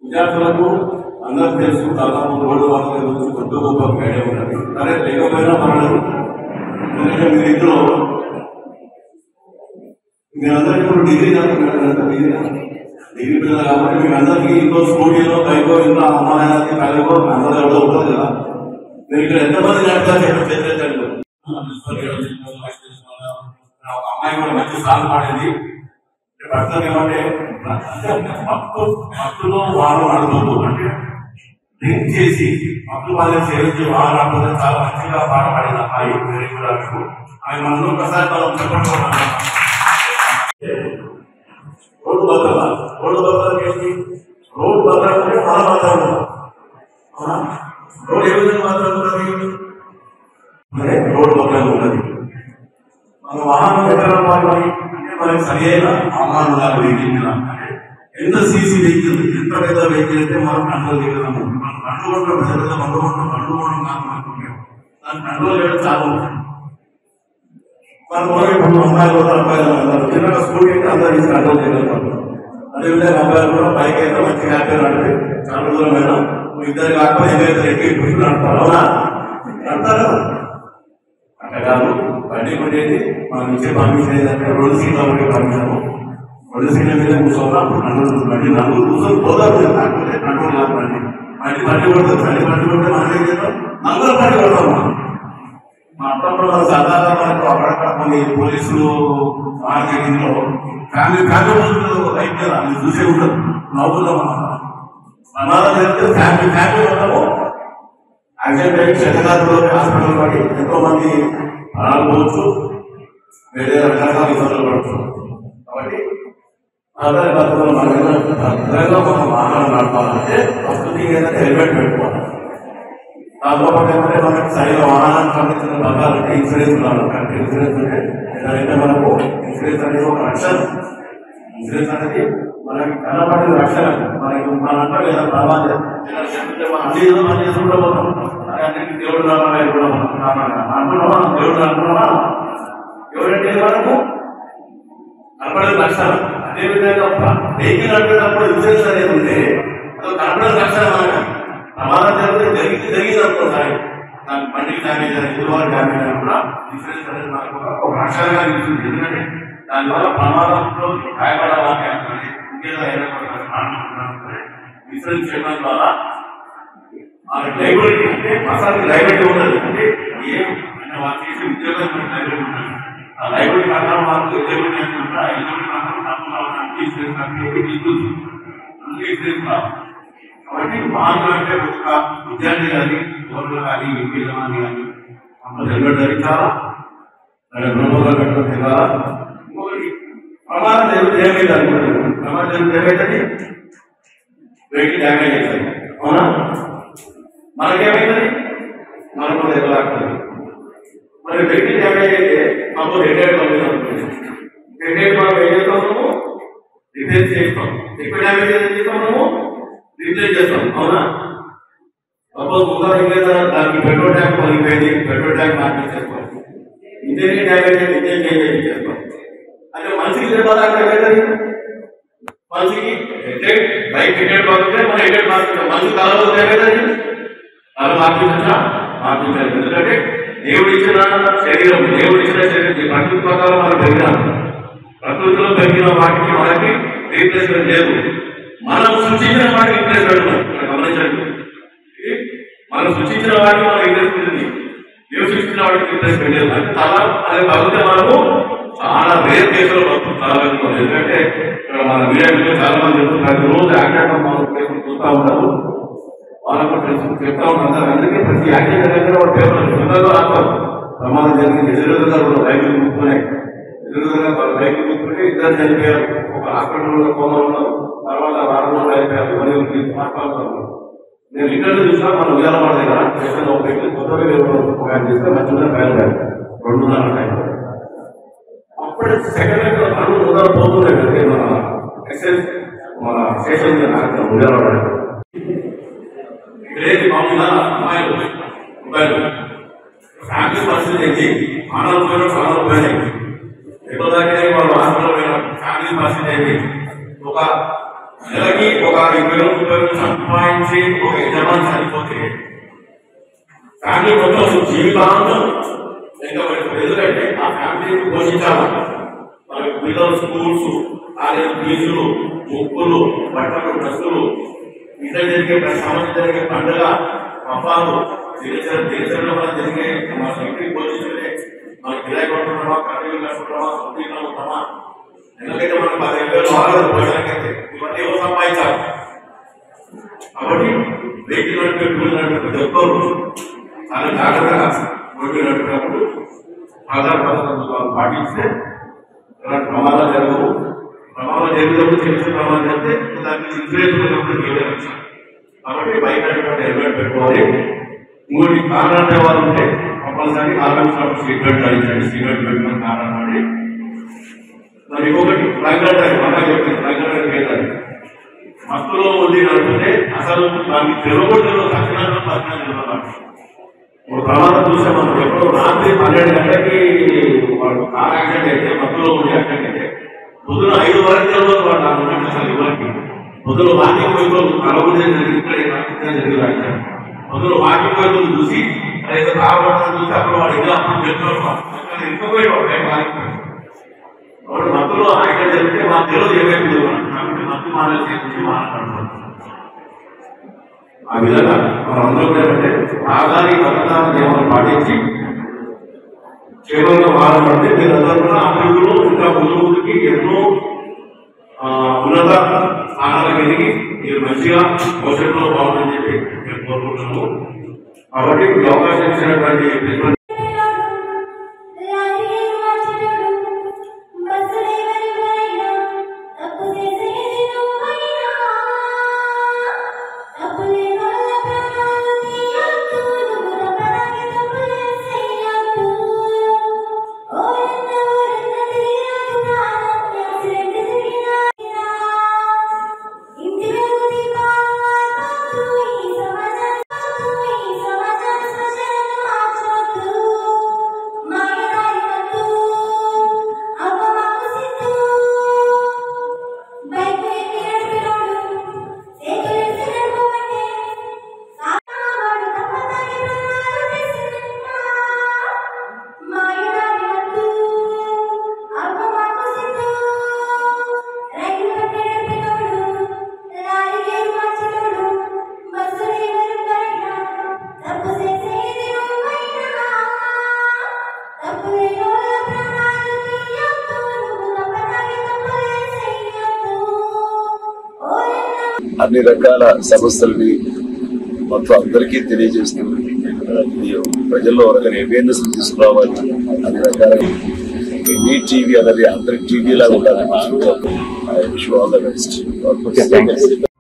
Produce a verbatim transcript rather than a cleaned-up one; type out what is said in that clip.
విద్యార్థులకు అందరూ తెలుసు దాదాపు రోడ్డు వాళ్ళ గురించి కొత్త గొప్ప ఐడియా ఉన్నది. సరే లేకపోయినా పర్వాలేదు. ఎందుకంటే మీరు ఇందులో మీరందరికీ ఇప్పుడు డిగ్రీ చదువుతున్నారు, డిగ్రీ డిగ్రీ పిల్లలు కాబట్టి మీకు అందరికీ ఇంకో స్కూటీలో బైకో ఇంకా అమ్మాయిలకి కలగో అందరూ ఎవరో ఉంటుంది కదా. మీరు ఇక్కడ ఎంతమంది నడుపుతారు చెప్పండి. ఒక అమ్మాయి కూడా మంచి సాగు పాడేది భర్తలు ఏమంటే భక్తు భక్తులు వారు నడుపుతూ అంటే డ్రింక్ చేసి భక్తులు వాళ్ళని సేవించి వారు నడుపుతూ చాలా మంచిగా పాట పాడిన అమ్మాయి వెరీ గుడ్ ఆమెకు. ఆమె మనం ఒకసారి మనం చెప్పండి. రోడ్డు భద్రత రోడ్డు భద్రత ఏంటి? రోడ్డు భద్రత అంటే మన భద్రత అవునా? రోడ్డు ఏ విధంగా భద్రత ఉన్నది అంటే రోడ్డు భద్రత ఉన్నది. మన వాహనం ఎక్కడ పాల్గొని అంటే మనకి సరి అయిన ఆహ్వానం ఉండాలి. వెహికల్ అంటే ఎంత సీసీ వెహికల్ ఎంత పెద్ద వెహికల్ అయితే మనం కంట్రోల్ చేయగలము. మనం కంట్రోల్ పెద్ద బండుకుంటాం బండుకోవడం కాదు అనుకుంటాం. దాన్ని కంట్రోల్ చేయడం చాలా ఉంటుంది. మన ఇప్పుడు అమ్మాయిలు కూడా అబ్బాయిలు అందరూ చిన్న స్కూల్ అయితే అందరూ తీసి కంట్రోల్ చేయగలుగుతారు. అదేవిధంగా అబ్బాయిలు కూడా బైక్ అయితే మంచి హ్యాపీ నడిపి చాలా దూరమైన ఇద్దరు కాకపోతే ఏదైతే ఎక్కి ఇప్పుడు నడతారు అవునా నడతారు అట్లా కాదు. బండి కొట్టేది మనం ఇచ్చే పర్మిషన్ ఏంటంటే రెండు సీట్ల ఒకటి పర్మిషన్ రెండు సీట్ల మీద కూర్చోవాలి. నలుగురు బండి నలుగురు కూర్చొని పోదాం కాకపోతే కంట్రోల్ కాదు. బండి బండి బండి కొడుతుంది. బండి బండి కొడితే మనం ఏం చేస్తాం నలుగురు బండి కొడతాం. మనం మా అప్పుడప్పుడు మనం సాధారణ మనకు అక్కడక్కడ కొన్ని పోలీసులు మార్కెటింగ్ లో ఫ్యామిలీ ఫ్యామిలీ బైక్ కదా మీరు చూసే ఉండదు నవ్వుతాం. మనం ప్రమాదం జరిగితే ఫ్యామిలీ ఫ్యామిలీ ఉండము. యాక్సిడెంట్ అయ్యి శతగాత్రులు హాస్పిటల్ పడి ఎంతో మంది ప్రాణాలు పోవచ్చు, వేరే రకరకాల ఇబ్బందులు పడవచ్చు. కాబట్టి ఆధార భద్రతలు మనం ఏదైనా మనం వాహనం నడపాలంటే ఫస్ట్ థింగ్ ఏంటంటే హెల్మెట్ పెట్టుకోవాలి. దాంతో పాటు ఏంటంటే మనకి సరైన వాహనానికి సంబంధించిన పదాలంటే ఇన్సూరెన్స్ ఉండాలి. ఇన్సూరెన్స్ అంటే ఏదైతే మనకు ఇన్సూరెన్స్ అనేది ఒక రక్షణ. ఇన్సూరెన్స్ అనేది మనకి కనబడిన రక్షణ. మనకి మన అంటే లేదా ప్రమాదం అన్ని మనం చేసుకుంటూ పోతాం. అన్నింటికి దేవుడు నామాలు కూడా అంటున్నామా దేవుడు అంటున్నామా ఎవరంటే మనకు కనబడిన రక్షణ. అదేవిధంగా వెహికల్ నడిపేటప్పుడు ఇన్సూరెన్స్ అనేది ఉంటే అది కనబడిన రక్షణ. మనకి ప్రమాదం జరిగితే జరిగింది జరిగింది అనుకోండి. దానికి బండికి డ్యామేజ్ అని ఇరువారు డ్యామేజ్ అని కూడా ఇన్సూరెన్స్ అనేది మనకు ఒక రక్షణగా నిలుస్తుంది. ఎందుకంటే దానివల్ల ప్రమాదంలో గాయపడాలని అనుకుని ఇంకేదో ఇన్సూరెన్స్ చేయడం ద్వారా లైబిలిటీ అంటే మసాలకి లైబిలిటీ ఉండదు. అంటే ఏం అంటే వాళ్ళు చేసే ఉద్యోగం లైబిలిటీ ఉంటుంది. ఆ లైబిలిటీ ప్రకారం వాళ్ళకు ఎలిజిబిలిటీ అనుకుంటే ఆ ఎలిజిబిలిటీ ప్రకారం తప్పు రావడానికి ఇన్సూరెన్స్ అంటే తీసుకొచ్చు అందుకే ఇన్సూరెన్స్ రావు. కాబట్టి వాళ్ళు అంటే ఒక విద్యార్థి కానీ గవర్నర్ కానీ పిల్లలు కానీ అప్పుడు హెల్మెట్ ధరించాలా, గృహంలో పెట్టడం తినాలా. ఇంకొకటి ప్రమాదం జరిగితే ఏమైంది అనుకుంటుంది. ప్రమాదం జరిగితే ఏమైతుంది వెహికల్ డ్యామేజ్ అవుతుంది అవునా. మనకేమైతుంది మనకు ఎదురాడుతుంది. మరి వెహికల్ డ్యామేజ్ అయితే మాకు హెడ్ హెడ్ పంపిణీ అవుతుంది. హెడ్ హెడ్ మనం ఏం చేస్తాము రిపేర్ చేస్తాం. ఎక్కువ డ్యామేజ్ ఏం చేస్తాం మనము రిప్లేస్ చేస్తాం అవునా. సపోజ్ ముందర ఇంకేదా దానికి పెట్రోల్ ట్యాంక్ పలిగిపోయింది, పెట్రోల్ ట్యాంక్ మార్కెట్ చేసుకోవాలి. ఇంజనీరింగ్ డ్యామేజ్ అయితే ఇంజన్ చేంజ్ చేస్తాం. అంటే మనిషికి చెప్పాలంటే ఏమైతుంది మనిషికి హెడ్ బైక్ హెడ్ బాగుంటే మన హెడ్ మార్కెట్ మనిషి తలపోతే ఏమైతుంది తల మార్పించా మార్పించాలి. ఎందుకంటే దేవుడు ఇచ్చిన శరీరం దేవుడు ఇచ్చిన శరీరం ప్రకృతి ప్రకారం మనం పెరిగినాం. ప్రకృతిలో పెరిగిన వాటికి మనకి రీప్లేస్మెంట్ లేదు. మనం సృష్టించిన వాటికి రీప్లేస్మెంట్ ఉంది. గమనించండి మనం సృష్టించిన వాటికి మనం రీప్లేస్మెంట్ ఉంది. దేవుడు సృష్టించిన వాటికి రీప్లేస్మెంట్ లేదు. అంటే తల అదే బతికే మనము చాలా రేర్ కేసులో బతుకుతాం. ఎందుకంటే ఇక్కడ మన మీడియా చాలా మంది చెప్తున్నారు ప్రతిరోజు యాక్సిడెంట్ మనం పేపర్ చూస్తూ ఉంటారు. వాళ్ళకు చెప్తా ఉంటారు. అందుకే ప్రతి యాక్సిడెంట్ దగ్గర ఒక పేపర్ సుందరగా రాస్తారు. ప్రమాదం జరిగింది ఎదురుగా కూడా బైకులు కూర్చున్నాయి. ఎదురుగా బైకులు కూర్చుంటే ఇద్దరు చనిపోయారు. ఒక హాస్పిటల్లో కోమలో తర్వాత వారం రోజులు అయిపోయారు. మరియు మాట్లాడుతున్నారు. నేను ఇంటర్వ్యూ చూసినా మనం ఉయ్యాలవాడ దగ్గర చేసిన ఒక వ్యక్తి కొత్తగా ఆయన చేస్తే మంచిగా బయలుదేరారు రెండున్నర టైం. అప్పుడే సెకండ్ రెండు ముందర పోతున్నాయి. మన ఎక్సైజ్ మన స్టేషన్ ఉయ్యాలవాడ ఇక్కడేది మామూలుగా అమ్మాయిలు మొబైల్ ఫ్యామిలీ పరిస్థితి ఏంటి ఆనలు పోయినా ప్రాణాలు పోయినాయి. ఎక్కువ దాకా వాళ్ళు హాస్పిటల్ పోయిన ఫ్యామిలీ పరిస్థితి ఏంటి ఒక నెలకి ఒక ఇరవై ముప్పై సంపాదించి ఒక యజమాని చనిపోతే ఫ్యామిలీ మొత్తం జీవితాంతం ఎందుకంటే ఆ ఫ్యామిలీని పోషించాలి. వాళ్ళకి పిల్లలు స్కూల్స్, కాలేజ్ ఫీజులు, ముక్కులు, బట్టలు, డ్రెస్సులు, ఇంట్లో జరిగే సమాజం జరిగే పండుగ పబ్బాలు దినచర దినచరలో మనం జరిగే మన ఇంటికి పోషించుకునే మన కిరాయి కొట్టుకుంటామా, కర్రీలు కట్టుకుంటామా, సొంతీలో ఉంటామా, ఎందుకంటే మనం పదిహేను వేలు ఆరు పోయడానికైతే ఇవన్నీ ఏవో సంపాదించాలి. కాబట్టి వెహికల్ నడిపే టూల్ నడిపే ప్రతి ఒక్కరు చాలా జాగ్రత్తగా రోడ్డు నడిపినప్పుడు ఆధార్ పద్ధతులు పాటిస్తే ఇలాంటి ప్రమాదాలు జరగవు. ప్రమాదాలు జరిగినప్పుడు చిన్న చిన్న ప్రమాదం జరిగితే దానికి ఇన్సూరెన్స్ చేయవచ్చు. కాబట్టి బైక్ నడిపే హెల్మెట్ పెట్టుకోవాలి. ఇంకోటి కార్ నడిపే వాళ్ళు ఉంటే కంపల్సరీ ఆల్రెడీ సీట్ బెల్ట్ ధరించండి. సీట్ బెల్ట్ పెట్టుకుని కార్ నడపండి. మరి ఇంకొకటి డ్రైవర్ డ్రైవ్ అలా చెప్పింది డ్రైవర్ డ్రైవ్ చేయాలి. మత్తులో ఉండి నడిపితే అసలు దానికి తెలవకూడదు తక్షణంలో తక్షణం తెలియదు. ఇప్పుడు ప్రమాదం చూసే మనం ఎప్పుడో రాత్రి పన్నెండు గంటలకి వాళ్ళు కార్ యాక్సిడెంట్ అయితే మత్తులో ఉండి యాక్సిడెంట్ అయితే పొద్దున ఐదు వరకు తెలియదు వాళ్ళు ఆ ఉన్నట్టు అసలు ఇవ్వరికి. పొద్దున వాకింగ్ పోయి కలవకుండా జరిగింది, ఇక్కడ జరిగింది యాక్సిడెంట్. పొద్దున వాకింగ్ పోయి చూసి ఏదో కావడం చూసి అప్పుడు వాడు ఇంకా అప్పుడు చెప్తున్నాడు ఇంకపోయాడు బయట వాకింగ్. కాబట్టి మత్తులో యాక్సిడెంట్ జరిగితే మాకు తెలియదు ఏమైంది కాబట్టి మత్తు మానేసి గురించి మాట్లాడుతున్నాం. ఆ విధంగా మనందరూ కూడా ఏంటంటే ఆధారి భద్రతా నియమాలు పాటించి క్షేమంగా మారబడితే మీరందరూ కూడా అభివృద్ధిలో ఇంకా ముందు ముందుకి ఎన్నో ఉన్నత స్థానాలకు ఎదిగి మీరు మంచిగా భవిష్యత్తులో బాగుందని చెప్పి మేము కోరుకుంటున్నాము. కాబట్టి ఈ అవకాశం ఇచ్చినటువంటి అన్ని రకాల సమస్యలని మొత్తం అందరికీ తెలియజేస్తూ ప్రజల్లో ఒక అవేర్నెస్ తీసుకురావాలి. అన్ని రకాల మీ టీవీ అనేది అందరి టీవీ లాగా ఉండాలని I wish you all the best.